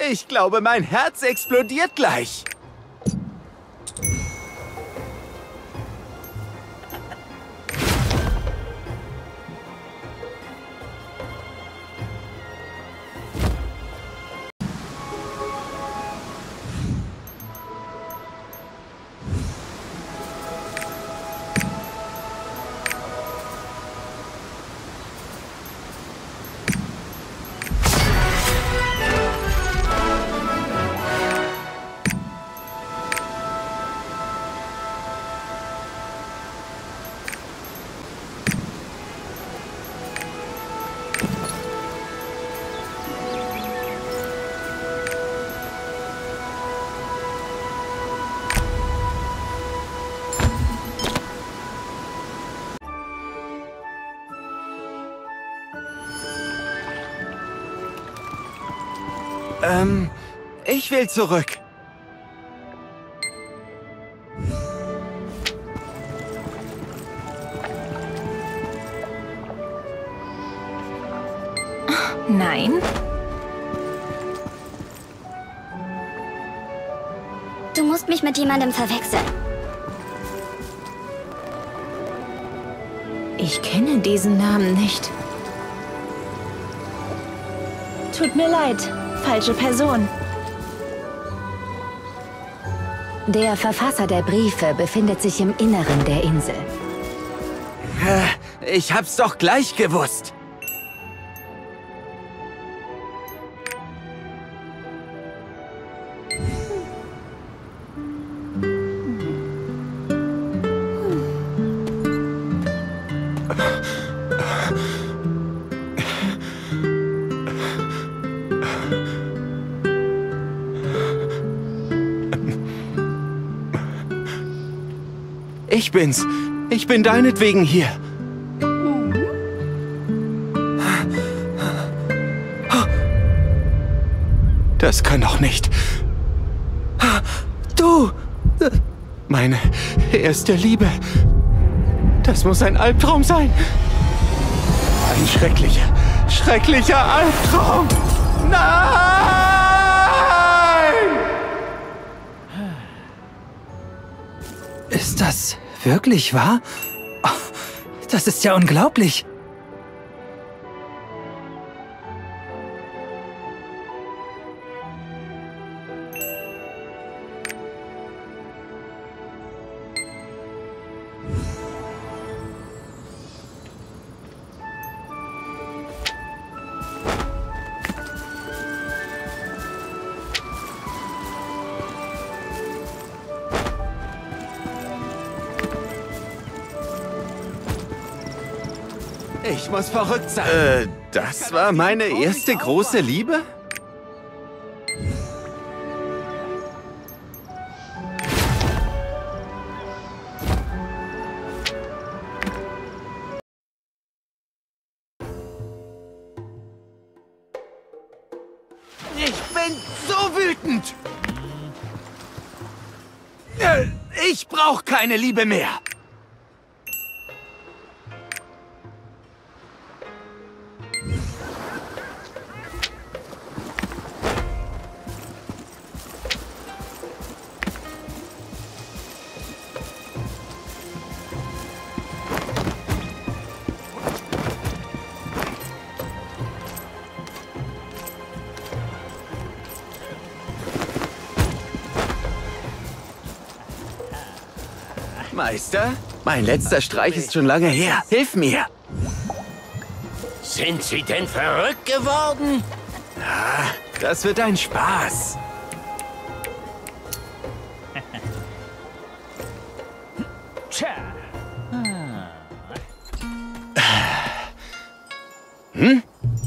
Ich glaube, mein Herz explodiert gleich. Ich will zurück. Nein. Du musst mich mit jemandem verwechseln. Ich kenne diesen Namen nicht. Tut mir leid, falsche Person. Der Verfasser der Briefe befindet sich im Inneren der Insel. Ich hab's doch gleich gewusst. Ich bin's. Ich bin deinetwegen hier. Das kann doch nicht. Du! Meine erste Liebe. Das muss ein Albtraum sein. Ein schrecklicher Albtraum. Nein! Ist das wirklich wahr? Oh, das ist ja unglaublich. Ich muss verrückt sein. Das war meine erste große Liebe? Ich bin so wütend. Ich brauche keine Liebe mehr. Meister, mein letzter Streich ist schon lange her. Hilf mir! Sind Sie denn verrückt geworden? Ja, das wird ein Spaß. Hm?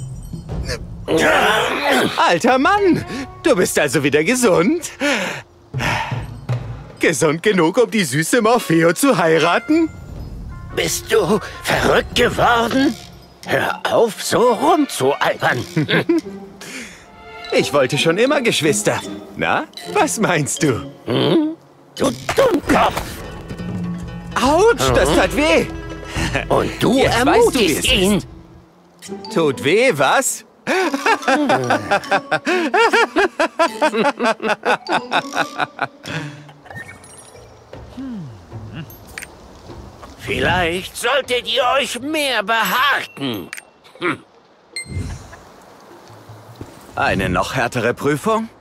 Alter Mann, du bist also wieder gesund? Gesund genug, um die süße Morpheo zu heiraten? Bist du verrückt geworden? Hör auf, so rumzualbern. Ich wollte schon immer Geschwister. Na, was meinst du? Hm? Du Dummkopf! Autsch, das tat weh. Und du Jetzt ermutigst ihn. Tut weh, was? Vielleicht solltet ihr euch mehr behaken. Eine noch härtere Prüfung?